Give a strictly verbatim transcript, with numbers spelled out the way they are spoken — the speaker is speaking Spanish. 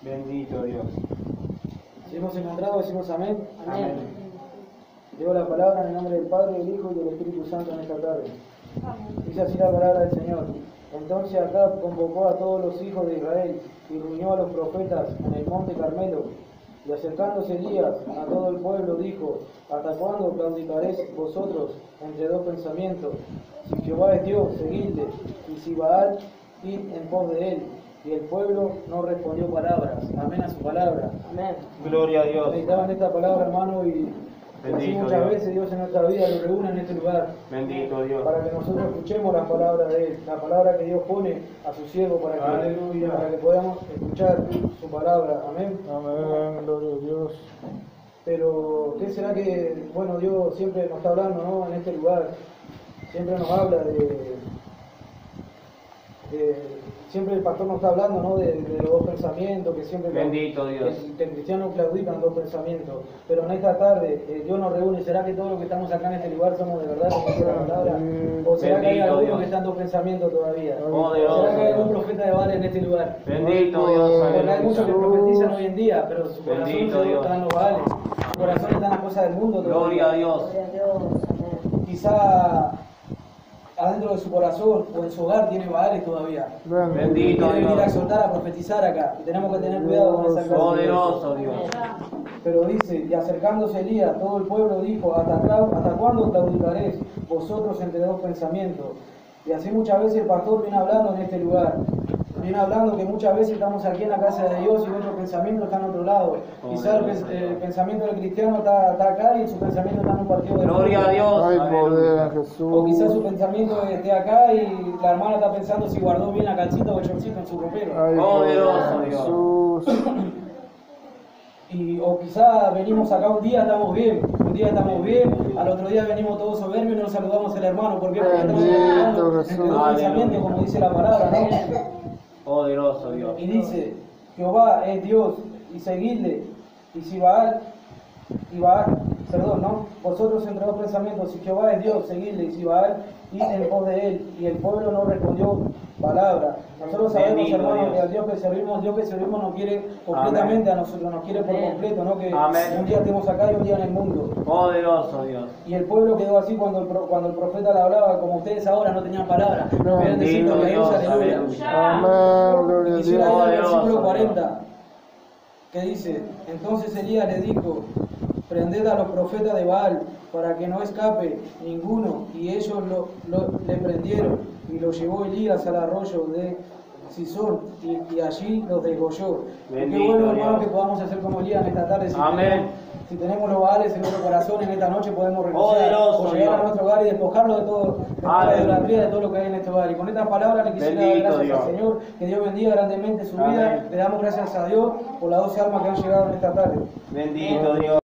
Bendito Dios. Si hemos encontrado, decimos amén. Amén. Leo la palabra en el nombre del Padre, del Hijo y del Espíritu Santo en esta tarde. Dice así la palabra del Señor. Entonces Acab convocó a todos los hijos de Israel y reunió a los profetas en el monte Carmelo. Y acercándose Elías a todo el pueblo dijo: ¿Hasta cuándo claudicaréis vosotros entre dos pensamientos? Si Jehová es Dios, seguidle, y si Baal, id en pos de él. Y el pueblo no respondió palabras. Amén a su palabra. Amén. Gloria a Dios. Necesitaban esta palabra, hermano, y así Bendito muchas Dios. veces Dios en nuestra vida lo reúne en este lugar. Bendito Dios. Para que nosotros escuchemos la palabra de Él, la palabra que Dios pone a su siervo para que, Aleluya. para que podamos escuchar su palabra. Amén. Amén, gloria a Dios. Pero, ¿qué será que, bueno, Dios siempre nos está hablando, ¿no? En este lugar, siempre nos habla de, de- siempre el pastor nos está hablando, ¿no? De, de los dos pensamientos, que siempre Bendito Dios. que, que el cristiano claudica en dos pensamientos. Pero en esta tarde eh, Dios nos reúne. ¿Será que todos los que estamos acá en este lugar somos de verdad, como dice la palabra? ¿O será que hay Bendito algunos Dios. que están en dos pensamientos todavía? Poderoso ¿Será que hay Dios. algún profeta de Baal en este lugar? Bendito Dios. Porque hay muchos que Aleluya. profetizan hoy en día, pero su corazón Bendito se Dios. está en los Baales. Su corazón está en las cosas del mundo todavía. Gloria a Dios. Gloria a Dios. Amén. Quizá adentro de su corazón o en su hogar tiene Baales todavía. Bendito Quiere venir a Dios. exhortar, a profetizar acá. Y tenemos que tener cuidado con esa clase de cosas. Poderoso Dios. Pero dice, y acercándose Elías, todo el pueblo dijo: ¿Hasta, clau- ¿hasta cuándo claudicaréis vosotros entre dos pensamientos? Y así muchas veces el pastor viene hablando en este lugar. Viene hablando que muchas veces estamos aquí en la casa de Dios y nuestro pensamiento está en otro lado. Quizás el, pens- el pensamiento del cristiano está, está acá y su pensamiento está en un partido de Gloria a Dios. Hay poder en Aleluya. O quizás su Jesús. pensamiento esté acá y la hermana está pensando si guardó bien la calcita o el shortcito en su ropero. Hay Poderoso poder en Dios. Jesús. Y, o quizá venimos acá un día, estamos bien, un día estamos bien, al otro día venimos todos soberbios y no nos saludamos al hermano. ¿Por qué? Porque estamos Bendito hablando entre Jesús. dos pensamientos, como dice la palabra, ¿no? Poderoso Dios. Y dice: Jehová es Dios, y seguidle, y si Baal, y Baal, perdón, ¿no? Vosotros entre dos pensamientos: si Jehová es Dios, seguidle, y si Baal, id en pos de él. Y el pueblo no respondió palabra. Nosotros sabemos, Bendito hermanos, Dios. que al Dios que servimos, el Dios que servimos nos quiere completamente a nosotros, nos quiere por Amén. completo, ¿no? Que Amén. un día estemos acá y un día en el mundo. Poderoso Dios. Y el pueblo quedó así cuando el, pro- cuando el profeta le hablaba, como ustedes ahora no tenían palabra. No podían decir Bendito gloria a Dios, Dios, aleluya. aleluya. Amén, gloria a Quisiera ir Dios. al versículo Poderoso cuarenta, que dice: entonces Elías le dijo: prended a los profetas de Baal, para que no escape ninguno. Y ellos lo, lo- le prendieron, y lo llevó Elías al arroyo de Sison, y, y allí los desgolló. Y qué Bendito bueno, hermano, Dios. que podamos hacer como Elías en esta tarde. Si Amén. tenemos, si tenemos los Baales en nuestro corazón, en esta noche podemos renunciar Poderoso o llegar a Dios. nuestro hogar y despojarlo de todo, de toda la Aleluya. idolatría, de todo lo que hay en este hogar. Y con estas palabras le quisiera dar Bendito gracias Dios. al Señor, que Dios bendiga grandemente su vida. Amén. Le damos gracias a Dios por las doce almas que han llegado en esta tarde. Bendito Dios.